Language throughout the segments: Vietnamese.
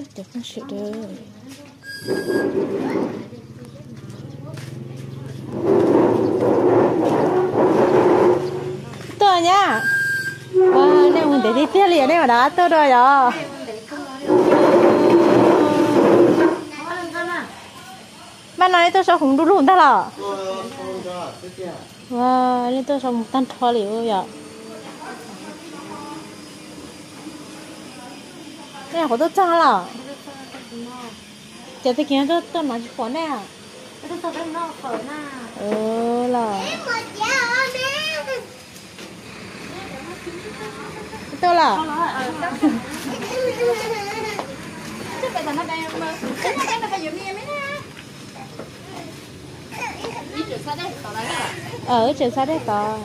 để con sửa được tôi nhá nếu mình để đi tiếp liền đấy mà đã tôi rồi đó bạn nói tôi sao không đủ luôn ta là wow nên tôi sao một tan thua liệu vậy này có tôi chăng là giờ tôi kiếm tôi nói chỉ khó nè là tôi là ở trường sa đấy có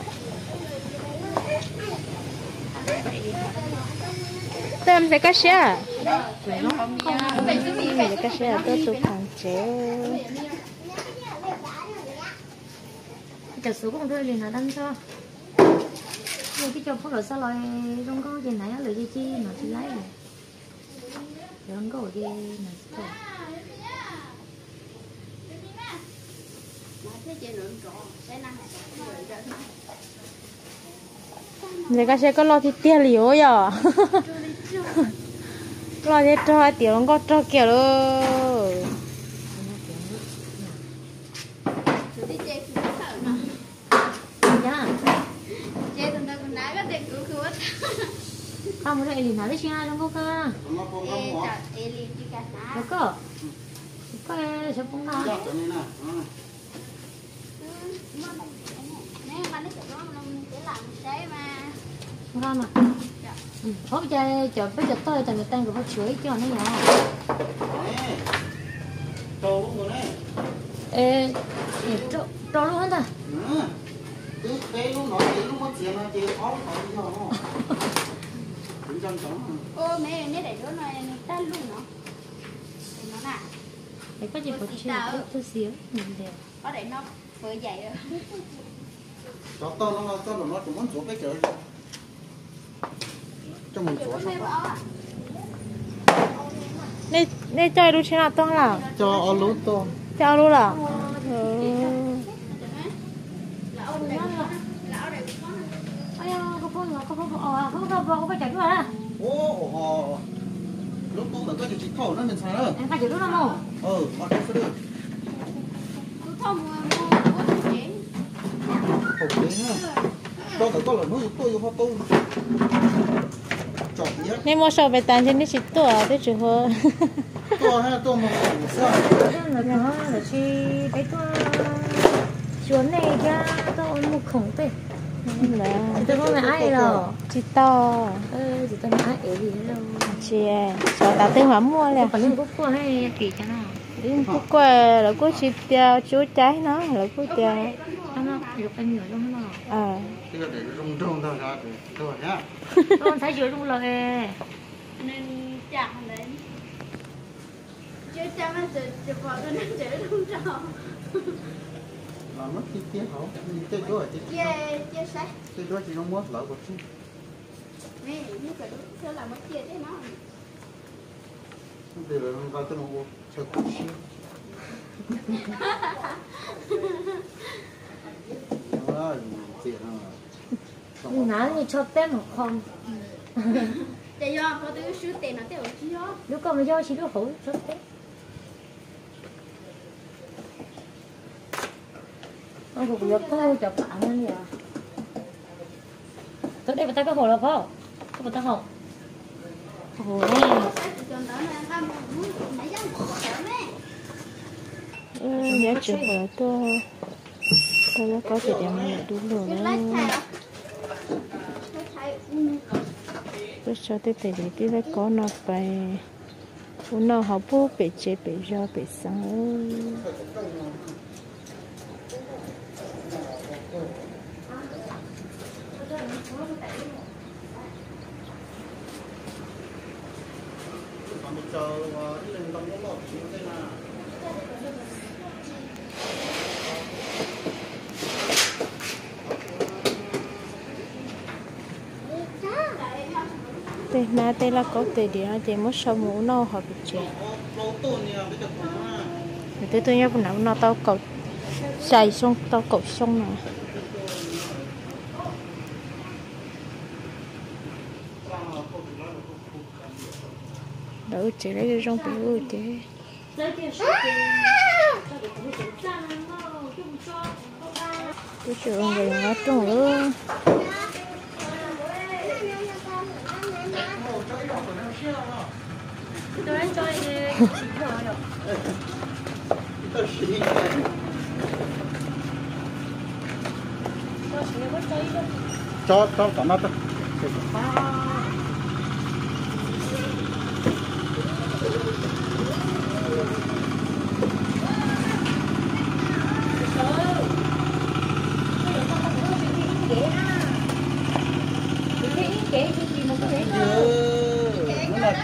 tôi sẽ cắt xe mình cắt xe tôi chụp hàng chéo chặt số con thôi liền là đâm cho nhưng cái chồng phốt rồi sao lại không có gì nãy lựa chi mà chỉ lấy rồi không có gì mà thôi người ta sẽ có lo thì tiền liều vậy lo thì cho tiền nó có cho kiểu luôn không có Elin nói chuyện không có cơ được cơ có sẽ không nói ngon mà hôm chơi chợ bây giờ tôi chẳng người ta cũng phải chửi cho nó nhỏ ê trâu luôn hết rồi ô mẹ nè để đứa này ta luôn nó nè để có gì phải chửi chút xíu mình đều có để nó vừa dậy rồi cho to nó cũng muốn chỗ cái chợ cho mình chỗ sao đây chơi đu trên nào to là cho lú to cho lú là có phải chạy nữa ô lúc tôi là có chỉ khẩu nó mình xài nữa em phải chạy nữa không họ đi sẽ được cứ không mua chế khẩu chế ha cho cái con là nuôi tôi hoa tôi chọn nhé nên mua sầu về tàn trên đi xịt tuổi tôi chỉ hơn tôi hay tôi mà sao là nó là chi cái chuốn này ra tôi một khổng tê tôi không phải ai đâu chị to chị tôi nói ai gì đâu chị cho ta tên hóa mua liền còn những cúc cua hay kỳ cho nó đến cúc cua là cúc chị tiêu chú trái nó là cúc tiêu nó được anh nhiều lắm mà để rung thôi ra tôi nhá con thấy dưới rung lời nên chẳng đấy chứ cha nó chụp vào tôi nó chửi không trâu là mất chi tiết hả chơi chỗ ở chia sẻ chơi chỗ chỉ không muốn lỡ một chút mẹ như cái đó là mất chia thế nó bây giờ nó vào tôi nó chơi cút xíu đó chuyện nó nói như cho tên một không để do có tôi số tiền nó tiêu chi đó lúc con do chỉ lúc hổ cho tên ông cũng được thôi chọc bạn nên giờ tôi đây tay có hồ là không có tay hồ hồ này nhớ chụp vào tôi có thể đem đúng rồi đó tôi cho tôi để cái đấy có nó phải nó học bố bị chế bị do bị sáng bên na tê là có tê đi nó chỉ mất sau mũ nó họ bị chết người tôi nhớ bữa nào nó tao cầu xài xong tao cầu xong nè đỡ chỉ lấy cái rong biểu thế tôi chịu về nó trông nữa tôi đang chơi cho cả nó thôi nó là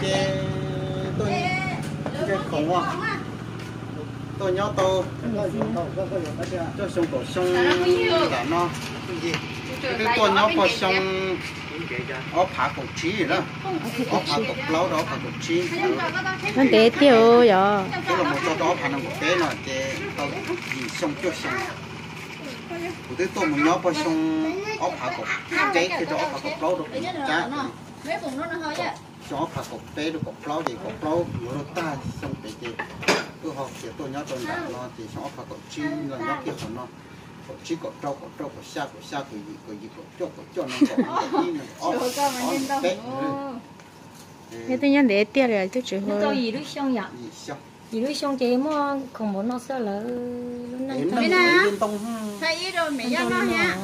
cái khổng à tôi nhớ tôi cho xong cổ xong cả nó cái tôi nhớ cổ xong ở phá cổ trí đó ở phá cổ lâu đó phá cổ trí nó để tiêu rồi cái là một chỗ đó phá nó một cái là cái tao gì xong chưa xong cái tôi muốn nhớ cổ xong ở phá cổ cháy cái chỗ phá cổ lâu đó chả mấy vùng nó hơi vậy cho phá cổ bé được cổ lâu thì cổ lâu nó ta xong cái cứ học thì tôi nhớ tôi đã nó thì nó phá cổ trí là nhớ kia của nó chỉ có trâu của xa của gì của cho nó có gì nữa cái tôi nhớ để tiêu rồi tôi chỉ nó hơi gì đứa xong vậy gì đứa xong chị mà không muốn nó sẽ là bên nào thấy rồi mẹ cho nó nha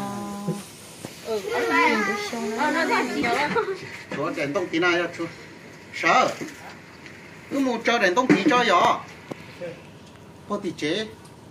nó thêm gì nữa rồi đèn tông tí này ra chú sợ cứ một cho đèn tông tí cho gió có tí chế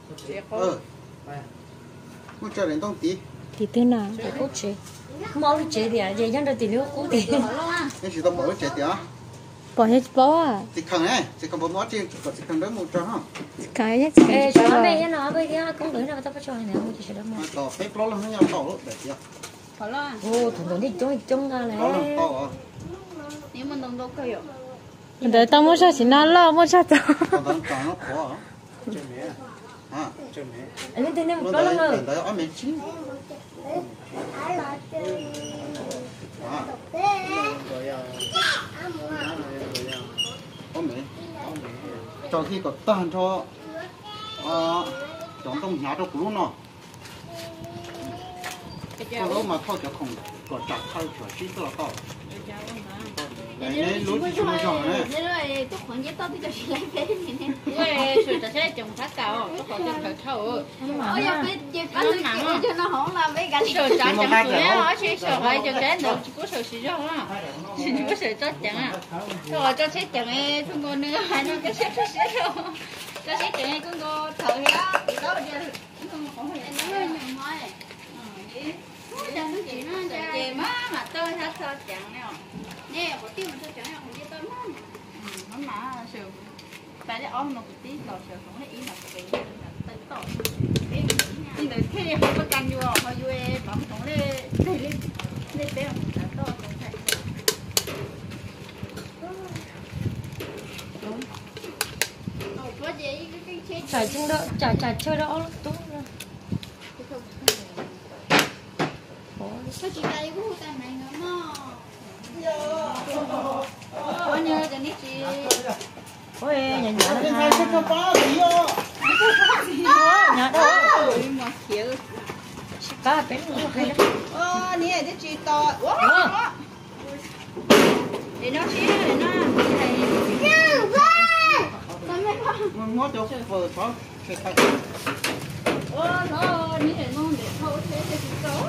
một cho đèn tông tí thì thế nào cố chế mau đi chế thì à chị nhân ra thì nữa cố thì cái gì tao bỏ chế tí á bỏ hết bó à chỉ cần ấy chỉ cần bốn món chỉ cần đấy một cho ha cái nhất ê cho nó đây nó bây giờ cũng gửi nào tao bắt cho này nè mua chỉ đó mà tao phép lo là nó nhau tao luôn để chưa ô thằng đi chung ra này nếu mà nông đâu có hiểu để tao mua sao chỉ nó lo mua sao tao còn nó khó à anh tên em nó đó đấy là đấy ở miền chín cho khi có tan cho chọn trong nhà cho cũ nó cho lúc mà thôi cho không có chặt thay cho chỉ cho to đấy lúa thì chúng trồng đấy thế rồi tôi khoảng giết tao tôi cho chị lấy thế này nè 왜 술자 새 좀 살까? 조금 좀 덜쳐. ôi giờ cái chị có tôi kêu cho nó hỏng là mấy cái 술 짠 좀 그래. 어시 셔가 이제 그래. 너 죽고 셔시잖아. 죽고 셔졌잖아. 저 책장에 중고는 하는 게 싫어. 저 책장에 그거 더야. đó giờ nó hơi nhầm thôi cho nó chị nó 이제 마마 또 사서 짱요. nè có tiêu cho chẳng hạn như tao nó 엄마 셔. 빨리 엄마 그때 또 셔. 그래 이 맞게. 또 근데 테레 한번 간요. 하요에 방송에 내 배워 또 có gì cái chả chung đó chả chơi đó tốt rồi có chị đây cũng tay này nữa mà có nhớ cho nít chị ôi nhà cái này sẽ không có gì đó nhà đó mà kiểu cá bé nó hay lắm nè cái chị to để nó xí để nó nó cho phở có cái tay nó như thế ngon để thôi thế thì có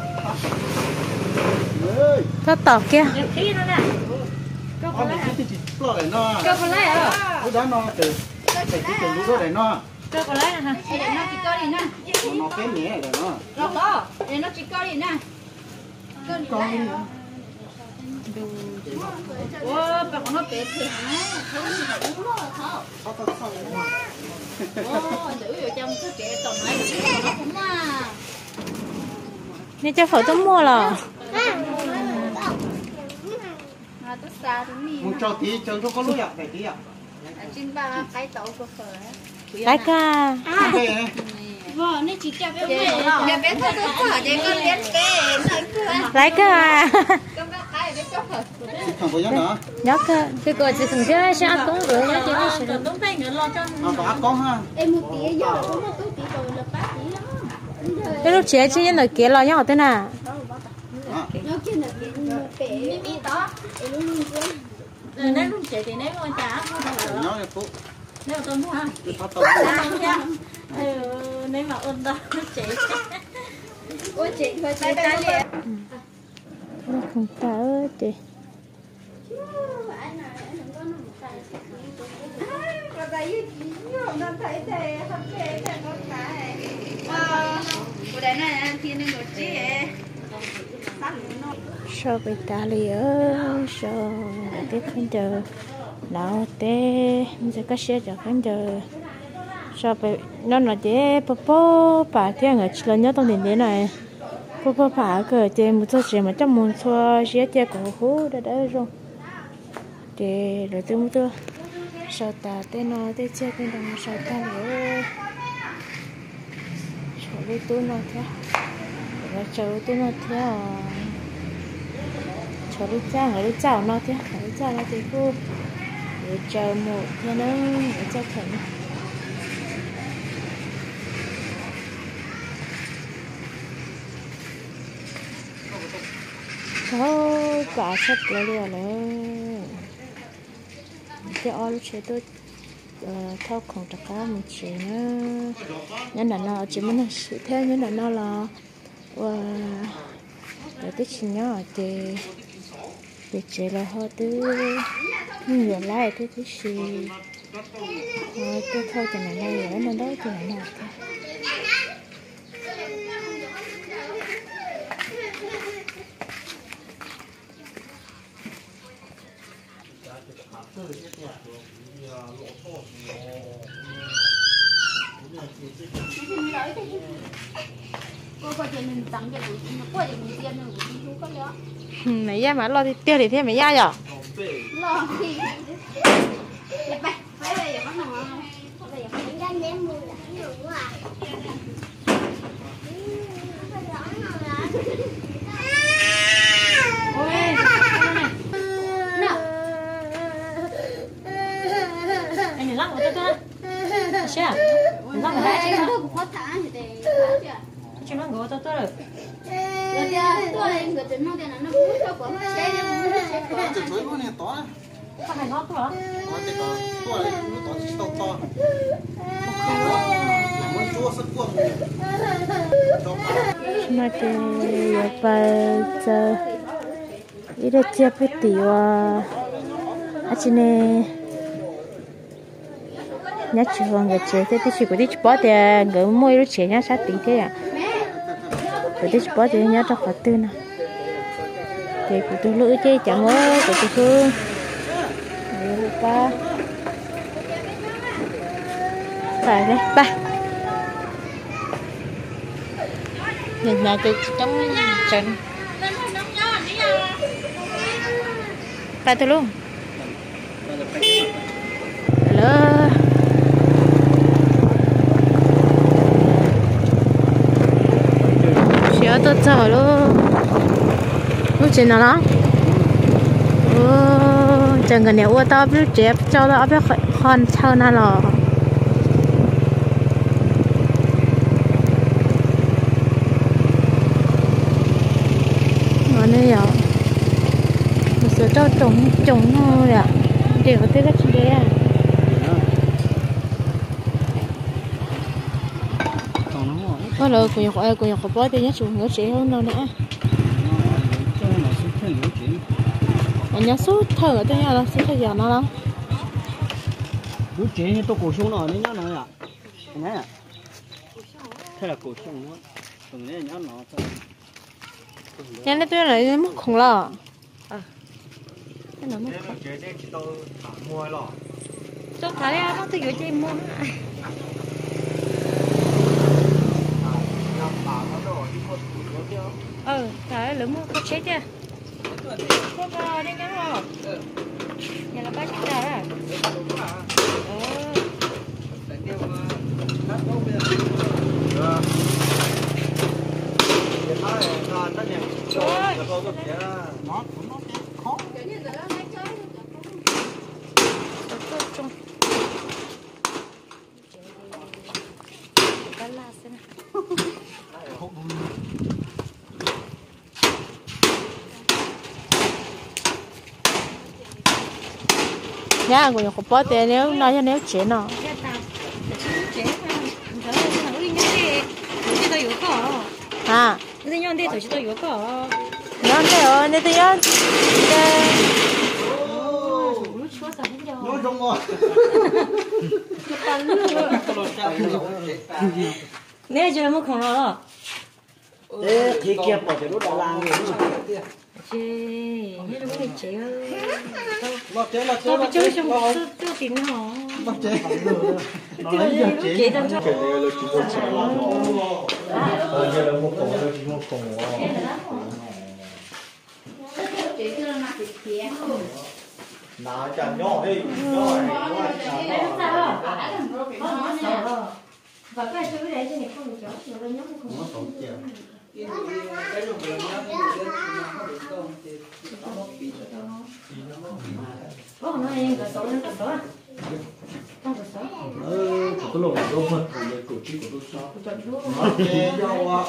nó tỏ kia tí nó nè có một cái chỉ lo để nó cho con lấy à lúc đó nó từ cái lúc đó để nó cho con lấy nè ha để nó chỉ có đi nè nó cái nhẹ để nó nó có để nó chỉ có đi nè con wow bà con nó bé thì hả không không nó không wow giữ ở trong cái kệ toàn này nó cũng mà nên cho phở tôi mua rồi tôi xa thì mi muốn cho tí cho có lúa ạ phải tí ạ trên ba cái tàu có phở Lại cả. đây này vợ nên chỉ cho bé nhà bé thôi tôi phở để con liên kề Lại cả. con bé khai bé cho phở không có nhớ nữa Nhớ cơ. cái cô chỉ cần chơi sẽ ăn cũng được nó chỉ có sự đúng tay nữa lo cho có áp con ha em một tí giờ có một tí rồi là bác tí đó Cái lúc chế chứ nó kia lo nhau thế nào. nó kia là bể mi đó em luôn luôn quên nếu luôn trẻ thì nếu con trả nhớ này phụ nếu tôi mua ha phát tàu nếu mà ôn đó nó chị ôi chị thôi chị ta liền Nó không tao chị. con thấy nó thấy thế không thế thế con cái của đấy này thiên nên một chi Sao bị ta liỡ sao tiếp không chờ nào té giờ có xe giờ không chờ sao bị nó là chế bố bà theo người lần nhớ tao nhìn thế này bố bà cái chế một số chuyện mà trong muốn xóa xe chế cổ hú đã rồi chế rồi tôi mua sao ta té nó té chế cái đồng sao ta liỡ sao đi tôi nó thế rồi chờ tôi nó thế cho đi chào nó thế đi chào nó thì cô để chờ một thế nó để cho thằng thôi cả sắp tới rồi nữa cái áo chế tôi thao không tất cả mình chỉ nó nhân là nó chỉ muốn sự theo nhân là nó là để tích nhỏ để chế là họ tư nhiều lại tôi thích gì tôi thôi cho này này nó đó cho này nào cô có tiền mình tặng cho bụi nó có tiền mình tiền rồi bụi có nữa mày ra mà lo thì tiêu thì thế mày ra rồi lo thì bay phải đây bắt đầu bây giờ phải ra ném mùi là nhiều quá anh này lắc một cái thôi sao lắc một cái chứ không có thả thì để chứ nó ngồi tôi rồi tôi lên người tình nó thì nó vui cho của xe nó chỉ chuối luôn này to không phải ngót hả nó chỉ có to này nó to chỉ to muốn chua sắp cuồng mà cái bây giờ ít được chia với tiểu à chị này nhá chị hoàng người chế thế thì chị có đi bỏ tiền người mua lúc chế nhá sát tính thế à có đi bỏ tiền nhá cho khó tư nè thì của tôi lưỡi chơi chẳng có của tôi thương người ta phải đấy ba nhìn nhà tôi trong trần ba tôi luôn hello xíu tôi chờ luôn lúc trên nào đó chẳng cần nếu tao biết chép cho tao biết con chơi nào rồi mà này à một số cho trồng nó đấy à để có thể cái gì đấy à có lời của nhà bố thì nhớ xuống nữa sẽ hơn đâu nữa nhớ số thở ở đây là số thở giờ nó lắm lúc chế tôi cổ xuống nó nhớ nó à nè thế là cổ xuống nó từng này nhớ nó nhà này tôi lại mất khủng lo cái nó mất khủng chế đây chỉ tôi mua lọ tôi thấy nó tôi gửi cho em mua thấy lỡ mua có chết chưa Có đi ngắn không? Nhà là bác chúng ta đó. nhà của nhà có bao tiền nếu nói cho nếu chế nó à 근데 년대 도시도 요거. nhớ thế nhớ 우리 추워서 힘들어. nó rong rồi 내 저거 걸어. thế thì kia bỏ cho nó đã lang rồi 제 얘를 왜 제요? nó chế 또 저기 좀 tìm nó. bắt chế nó 또 lấy giờ 이렇게 chế 던져. cái này là chỉ một chén giờ là một cổng là chỉ một cổng nào chẳng nhỏ đi nhỏ và cái chỗ để cho này không được chỗ, rồi nó không. nó tổ chèo Có nó em cả số nó cả số à? Không cả số. cái lồng đông hơn rồi cổ chi của tôi sao nó chè dầu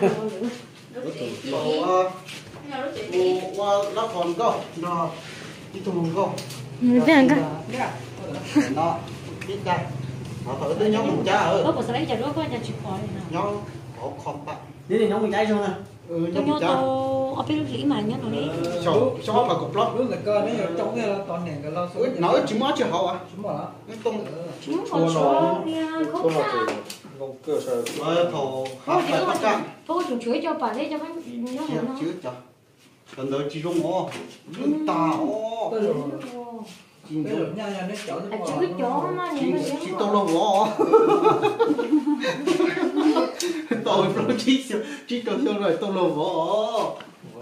nó còn câu nó đi thùng câu thế anh nó biết đây họ thử tới nhóm mình cha ơi Có sao lấy cho nó có nhà chụp khỏi nào. nhóm họ không bắt thế thì nhóm mình cháy xong nè Tôi nhóm nhớ cha tôi ở bên lũy mà nhớ nó đi. số mà cục lót lúc người cơ nó trong cái toàn nền cái lo số nói chỉ mới chưa hậu à chúng bảo cái tung Chúng còn số nha, không sao. không cơ sở thổ học phải bắt cạn Tôi chúng chuối cho bà lấy cho nó chưa nó. chưa cho còn đợi chỉ rung ô ta ô cái rồi chỉ cái rồi nha nha nó chở À chú cái chó mà nhìn nó chỉ tôi lo vỏ tôi lo chỉ tôi rồi tôi lo vỏ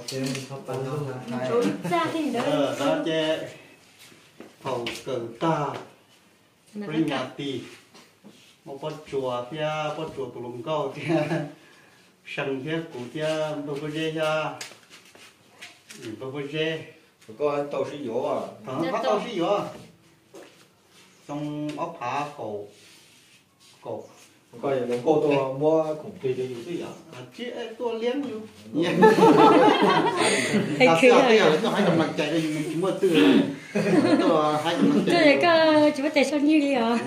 Chú ra cái đó. đó che thầu cờ ta Primati một con chùa tụ lùng câu thì sân phía của tia bơ bơ dê ha bơ bơ dê có tàu sĩ dỗ à bắt tao gì vậy trong ốc phá cổ coi là cô tôi mua khủng phi cho nhiều gì à chứ tôi liếm nhiều ta sẽ bây giờ tôi hai đồng chạy đây mình chỉ mua từ tôi hai đồng Tôi chạy này có chú tại sao như vậy à?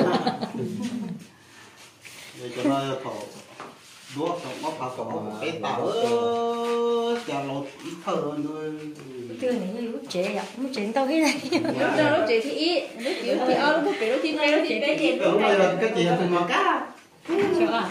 để cho nó khổ đũa trong ốc phá cổ cái tàu cho nó ít thở nữa Tôi này như lúc trẻ ạ, lúc trẻ tao cái này. lúc chị thì ít lúc chị thì lúc chị thì mày lúc chị bé chị đúng rồi là cái gì từ mà cá Chưa à?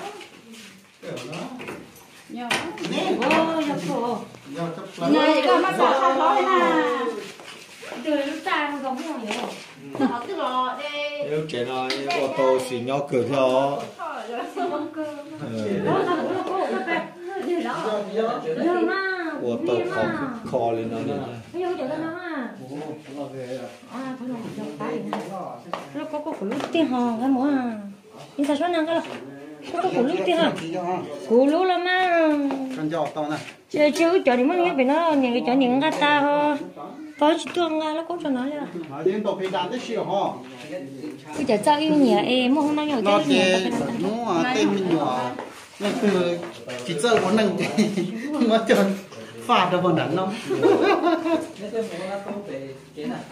nhỏ Ô, nhập khổ. do chấp lấy này chỉ có mắt sọ không nói là Từ lúc ta không giống nhau nhiều. họ tức là đây nếu trẻ nào ô tô xì nhỏ cửa theo Không cơ. Đó là cũng là cô các bạn. Điều đó. Điều mà. ô tô kho lên nó nè Bây giờ cho nó à. À, thôi rồi, cho cái này. Nó có củ lúc tiên hò cái múa à. Nhưng ta số năng cái là có củ lúc tiên hò. Củ lúc là mà. con dao tao này Chứ cho đi mất nhớ bị nó những cái cho những cái ta ho. Có chỉ tuông ra nó cũng cho nó là. đến tàu phi đạn tới xíu ho Cứ chả cho yêu nhỉ em không nó nhỏ nó cho nhiều thì nó tên mình nhỏ nó từ chỉ chơi có nâng thì nó chơi phạt được còn đắn không nếu tôi muốn nó không về cái này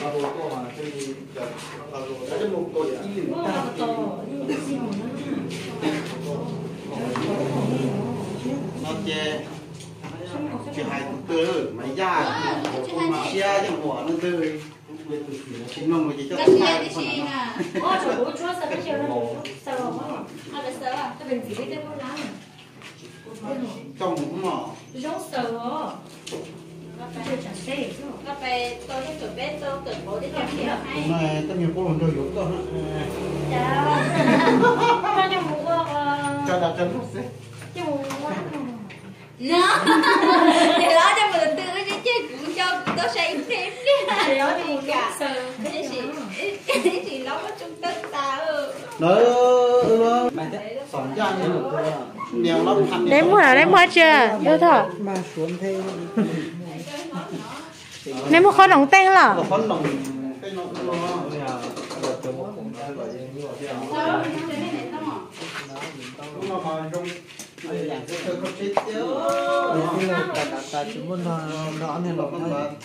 nó chè chỉ hai từ máy da xe choหัวnó từ chính mà chỉ cho cái gì cái gì nè Ô, chủ bố chúa sao cái chiều nó sao rồi à là sợ à Tôi bình chỉ biết tới con lá trong cũng mỏ Giống sờ rồi Chưa chả xê các bé tôi đi tuổi bé tôi tuổi bố đi làm gì hả hôm nay tất nhiên có lần đầu dùng cơ Chào Con cho mũ cho đặt chân lúc Cho mũ nó thì đó cho mình tự chứ chứ tôi sẽ thêm cái đó đi cả cái gì nó có trung tâm ta nó sòng ra nhiều lắm thành Đấy mua chưa? Yêu thở. mà xuống thế Đấy mua khó đồng tên là. con đồng cái nó mà trong ta chỉ muốn nó nên nó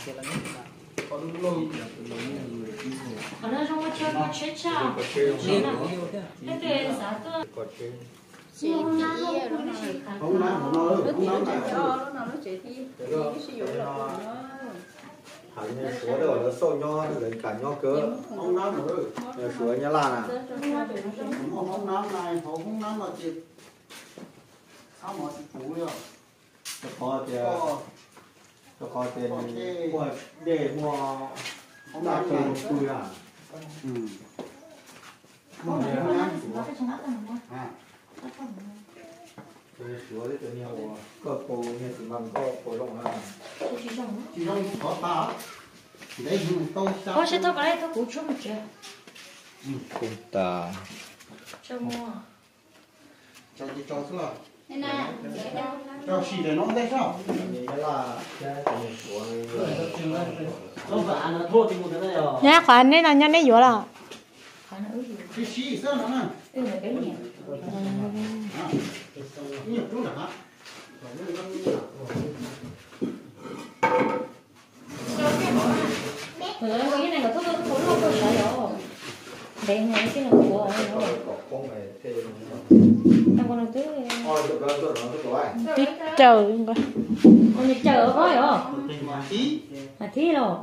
Còn nó không có chơi có chơi chào. Cái tiền giá tôi. không nắm nó chỉ đi sử dụng hẳn như số đều nó sâu nho lấy cả nho cớ không nắm nữa số nhá là không nắm này không nắm là chị sao mà chị phụ rồi cho có tiền mua để mua không nắm này cùi à không nắm số đấy tự nhiên có cổ như thì bằng có cổ rộng à chỉ trong có ta đấy tôi sao Có sẽ tôi cái này tôi cũng chưa một chưa. cùng ta Cho mua. cho chị cho thế nào nên là cho xì để nó đấy sao nhá là số Không phải nó thua thì một cái này Nhá khoản đấy là nhân đấy dữ là. cái xì sao nó nè Là cái gì? nhiều chút hả Cái này là tôi cũng không có sợ đâu. Đây này cái là của nó. con này thêm Tao còn thứ. được rồi nó rồi Biết trời coi. Con đi chờ có rồi. tí À thế rồi.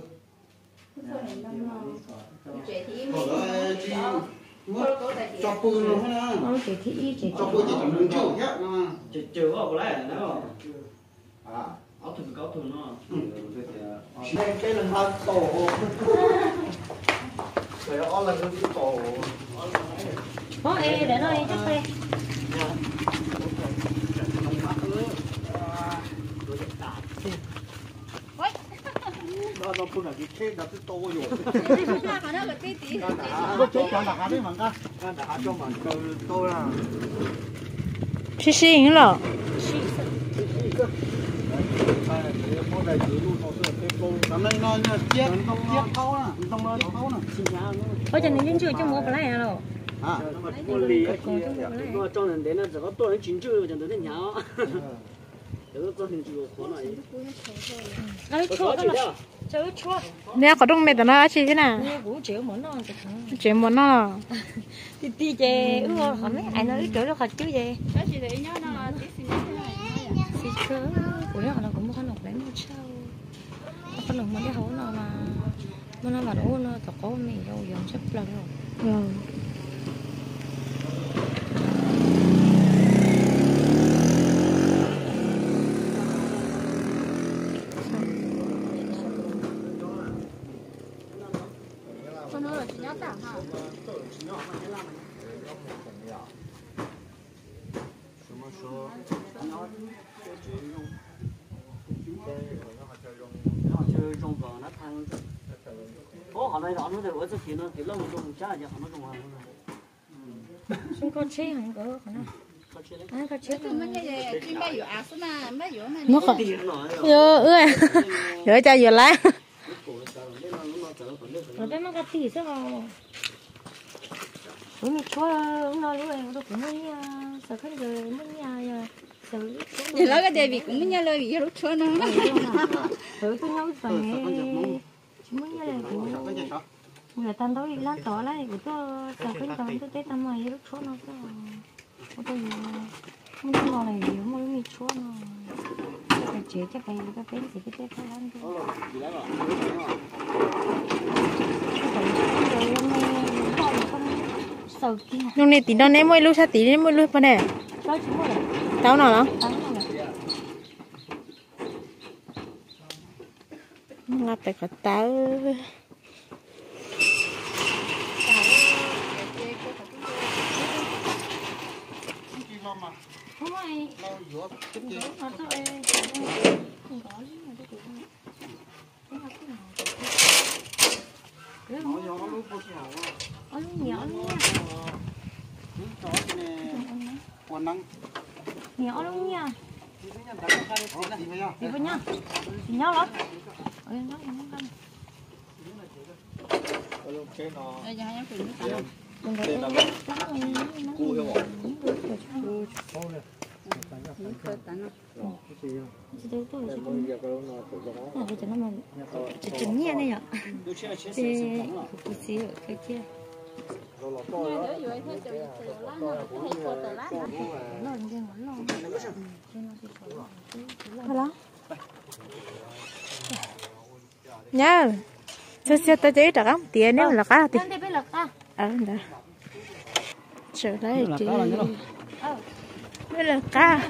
trẻ thì còn đó chị cho pư luôn ha Nó chỉ thị cho pư chỉ cần đứng chỗ nhá chưa có cái này nó à áo thun cáo thun nó cái lần hai tổ phải nó lần cái tổ Có e để nó e chắc đây. nó phun là cái chết nó cứ to rồi mà nó là cái tí có chết cho đặt đấy mà ca đã cho mà tôi là Xí xí là. năm nay nó chiếc câu nè trong đó câu nè Có cho nên chưa cho mua cái này rồi. à nó cho nên đến nó chỉ có tôi chính chưa chẳng đến nhà nó có hình chịu khó này Cái chua cái là chơi chua. Nè có đông mẹ tao nó chi thế nào? Nghe cũng chịu món non thì Chuyện muốn nó. tí chè ư họ mấy ai nói chỗ nó thật chứ gì. cái gì đấy nhá nó là tí xí Thì cứ của nó là cũng có nọc đánh một sao. Có nọc mà cái hố nào mà nó mà đủ nó thật có mình đâu dòng sắp lần rồi. con nó là chỉ nhá tảng hả nó chơi trong vở nó thăng có họ này đó nó đều ở cái kia nó kiểu lâu trong cha giờ họ nó trong hàng Chúng con chế hàng cỡ của nó. Ai có chế cái mấy cái gì mấy giờ ác mà mấy giờ mà Nó còn. Ơi. Giờ cho giờ lá. rồi cái nó cái tí sao rồi. Ủa mình chua nó lúc này nó cũng mới sợ khăn rồi mới nhà xử. thì nó cái đề vị cũng mới nhớ lời vì lúc chua nó Thử tôi nhớ phần này. Chúng mới nhớ lời của. Người ta nói lá tỏ lại của tôi sợ khăn rồi tôi tết năm mày lúc chua nó sao. Tôi không có ngon này gì mà mình chua nó. Cái chế chắc phải cái gì cái tết phải ăn thôi. Lúc này tí nó ném môi lúc sao tí ném môi lúc bên này. Tao nào lắm. Ngáp phải có tao. Không ai. Nó thôi. Không có gì mà tôi cũng. nhỏ luôn nha. Đó này còn năng Nhỏ luôn nha. đi với nhau Đi với nhau. Đi nhau lắm. Ôi nó không cân. Đây cho hai em phình nó Đừng có nó Cua heo bò. khơi tán nó. chỉ đây tôi chỉ là cái nó mà chỉ chính nha này ạ. Thì cái gì ở cái kia. Nhớ dưới thế cho lá nó hay khô tờ lá. Nó như nó lo. nhớ chưa tới đấy được không tiền nếu là cá thì Lên đây bây lật ta. đó trở lại chị đây là cá